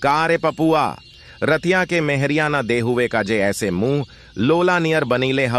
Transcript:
कारे पपुआ रतिया के मेहरिया ना दे हुए का जे ऐसे मुंह लोला नियर बनीले